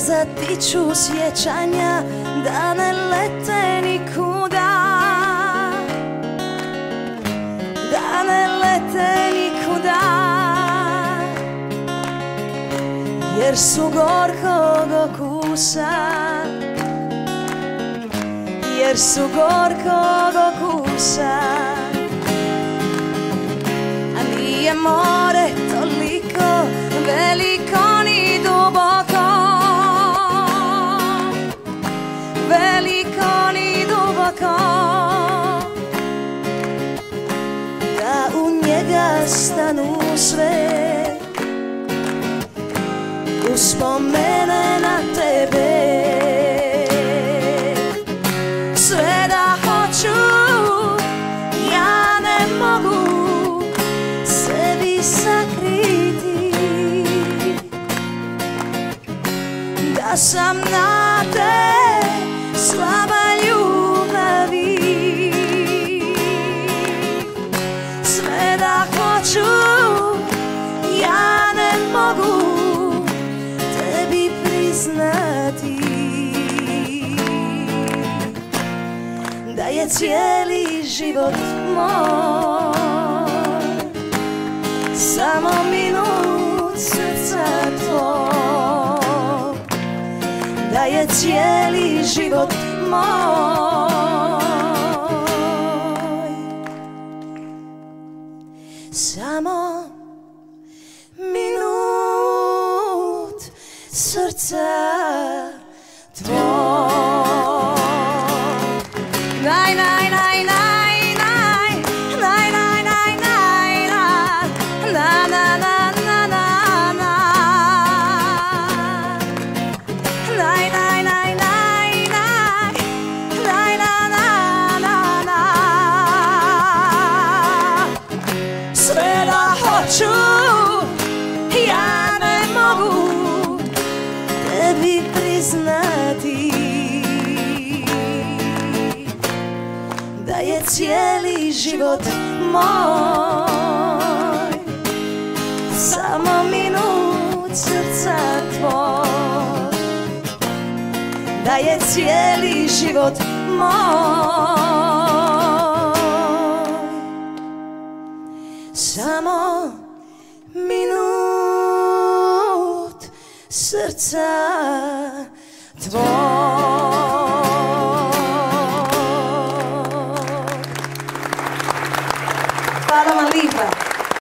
zatiču sjećanja da ne lete nikuda, da ne lete nikuda, jer su gorkog okusa, jer su gorkog okusa. A nije more toliko veliko ni duboko, veliko ni duboko, da u njega stanu sve uspomene na tebe. Sve da hoću, ja ne mogu sebi sakriti da sam na te slaba ljubavi. Sve da hoću, ja ne mogu tebi priznati da je cijeli život moj samo minut srca tvoj, da je cijeli život moj samo minut srca tvoj. Naj, naj, naj, naj, naj, naj, naj, naj, naj, na, na, na, na, na, na. Naj, naj, naj, naj, naj, naj, na, na, na, na. Sve da hoću, ja ne mogu tebi priznati da je cijeli život moj samo minut srca tvoj, da je cijeli život moj samo minut srca tvoj.